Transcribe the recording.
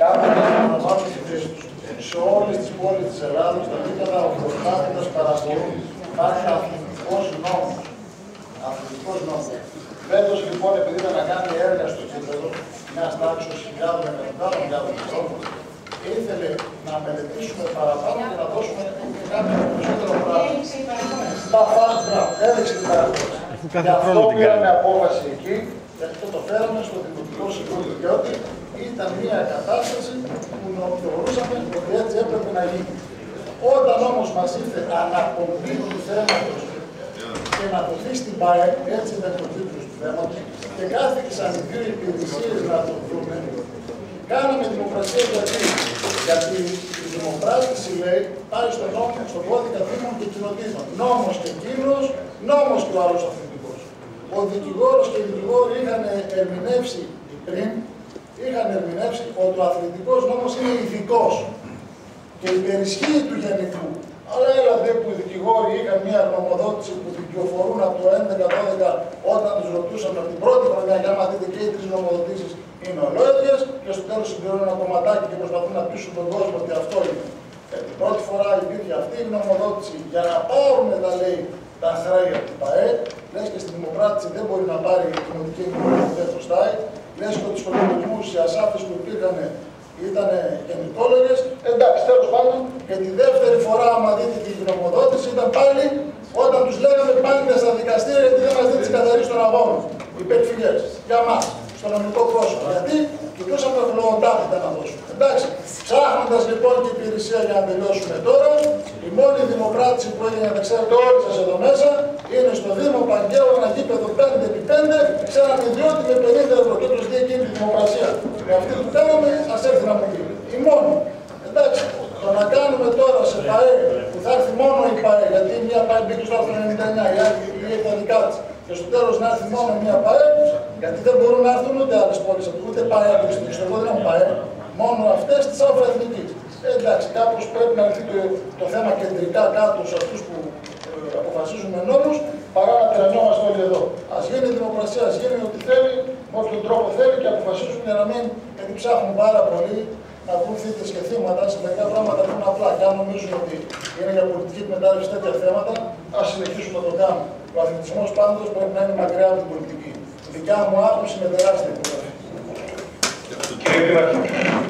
κάνουν να αναλαμβάνουν τη θέση τους. Σε όλες τις πόλεις της Ελλάδος, τα επίπεδα οχλοκράτητας παραστολούν. Υπάρχει αθλητικός νόμος. Αθλητικός νόμος. Φέτος λοιπόν, επειδή ήταν να κάνει έργα στο κήπεδο, μια τάξη χιλιάδων εκατοντάδων χιλιάδων ανθρώπων, ήθελε να μελετήσουμε παραπάνω και να δώσουμε κάποιο περισσότερο πράγμα. Στα φάρτρα έδειξε την παρακολούθηση. Γι' αυτό πήραμε απόφαση εκεί, και αυτό το φέραμε στο Δημοτικό Συμβούλιο. Διότι ήταν μια κατάσταση που θεωρούσαμε ότι έτσι έπρεπε να γίνει. Όταν όμως μας ήρθε αναπομπή του θέματος και να δοθεί στην ΠΑΕ, έτσι ήταν το τίτλο του θέματος, και κάθεξαν οι δύο υπηρεσίες να το δούμε, κάναμε δημοκρασία γιατί η δημοκράτηση λέει πάει στον κώδικα δήμων και κοινοτήτων. Νόμος και εκείνος, νόμος και ο άλλος αθλητικός. Ο δικηγόρος και οι δικηγόροι είχαν ερμηνεύσει πριν, ότι ο αθλητικός νόμος είναι ειδικός και υπερισχύει του γενικού. Αλλά έλαβε που οι δικηγόροι είχαν μια γνωμοδότηση που δικαιοφορούν από το 11-12 όταν τους ρωτούσαμε από την πρώτη χρονιά, για να δείτε και οι τρεις γνωμοδοτήσεις είναι ολόιδιες, και στο τέλος συμπληρώνουν ένα κομματάκι και προσπαθούν να πείσουν τον κόσμο ότι αυτό είναι. Την πρώτη φορά υπήρχε αυτή η γνωμοδότηση για να πάρουν, τα λέει, τα χρέη από την ΠΑΕ. Λες και στη δημοκράτηση δεν μπορεί να πάρει η κοινωνική κοινωνία που δεν χρωστάει. Λες και ότι στους προπολογισμούς οι ασάφειες που υπήρχαν ήταν γενικόλογες. Εντάξει, τέλος πάντων, και τη δεύτερη φορά, άμα δείτε την γνωμοδότηση, ήταν πάλι όταν τους λέγαμε πάνε στα δικαστήρια γιατί δεν μας δίνει τις καθαρίσεις των αγώνων. Οι υπεκφυγές. Για μας, στο νομικό πρόσωπο. Γιατί κοιτούσαμε φλογοντότητα να δώσουμε. Εντάξει, ψάχνοντας λοιπόν την υπηρεσία για να τελειώσουμε τώρα, η μόνη δημοκράτηση που έγινε, να ξέρετε όλοι σας εδώ μέσα, είναι στο Δήμο Παγκαίου, ένα γήπεδο 5x5, σε έναν ιδιώτη με 50 ευρώ. Και όποιος δει εκείνη τη δημοκρασία με αυτή που κάναμε, ας έρθει να μου πει. Η μόνη. Εντάξει, το να κάνουμε τώρα σε ΠΑΕ, που θα έρθει μόνο η ΠΑΕ, γιατί μια ΠΑΕ μπήκε στο άρθρο 99, η άλλη λέει τα δικά της, και στο τέλος να έρθει μόνο μια ΠΑΕ, γιατί δεν μπορούν να έρθουν ούτε άλλες πόλεις, ούτε ΠΑΕ από την εγώ δεν έχω ΠΑΕ, μόνο αυτές της αλφα-εθνικής. Εντάξει, κάπως πρέπει να έρθει το θέμα κεντρικά κάτω σε αυτούς που αποφασίζουν με νόμους, παρά να τρενόμαστε όλοι εδώ. Ας γίνει η δημοκρασία, ας γίνει ό,τι θέλει, με όποιον τρόπο θέλει και αποφασίζουν για να μην, γιατί ψάχνουν πάρα πολύ να βγουν θύτες και θύματα σε μερικά πράγματα που είναι απλά. Και αν νομίζουν ότι είναι για πολιτική εκμετάλλευση τέτοια θέματα, ας συνεχίσουν να το κάνουν. Ο αθλητισμός πάντως πρέπει να είναι μακριά από την πολιτική. Η δικιά μου άποψη με τεράστια υπογραφή.